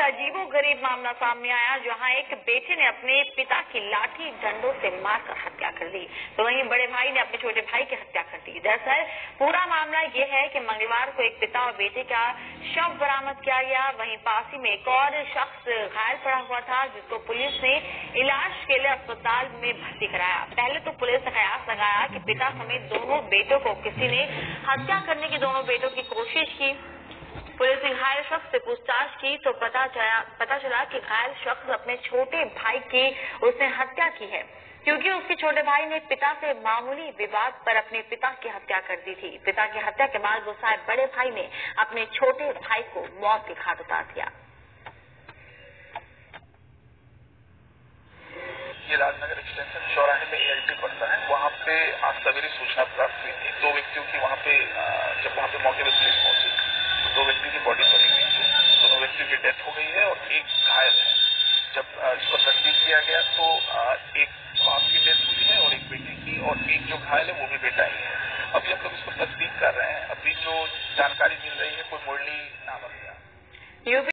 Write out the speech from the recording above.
अजीबोगरीब मामला सामने आया, जहां एक बेटे ने अपने पिता की लाठी डंडों से मारकर हत्या कर दी, तो वहीं बड़े भाई ने अपने छोटे भाई की हत्या कर दी। दरअसल पूरा मामला ये है कि मंगलवार को एक पिता और बेटे का शव बरामद किया गया। वहीं पास ही में एक और शख्स घायल पड़ा हुआ था, जिसको पुलिस ने इलाज के लिए अस्पताल में भर्ती कराया। पहले तो पुलिस ने कयास लगाया कि पिता समेत दोनों बेटों को किसी ने हत्या करने की दोनों बेटों की कोशिश की। पुलिस ने घायल शख्स से पूछताछ की तो पता चला कि घायल शख्स अपने छोटे भाई की उसने हत्या की है, क्योंकि उसके छोटे भाई ने पिता से मामूली विवाद पर अपने पिता की हत्या कर दी थी। पिता की हत्या के बाद गुस्साए बड़े भाई ने अपने छोटे भाई को मौत के घाट उतार दिया। ये राजनगर एक्सटेंशन चौराहे में ALT पड़ता है, वहाँ पे आज सवेरे सूचना प्राप्त हुई थी। 2 व्यक्तियों की वहाँ पे जब वहाँ पे मौके पर पुलिस पहुंची तो 2 व्यक्तियों की बॉडी पड़ी हुई थी। दोनों व्यक्तियों की डेथ हो गई है और एक घायल है। जब इसको तस्दीक किया गया तो एक बाप की डेथ हुई है और एक बेटी की, और एक जो घायल है वो भी बेटा ही है। अभी हम लोग इसको तस्दीक कर रहे हैं। अभी जो जानकारी मिल रही है कोई मुरली नाम है।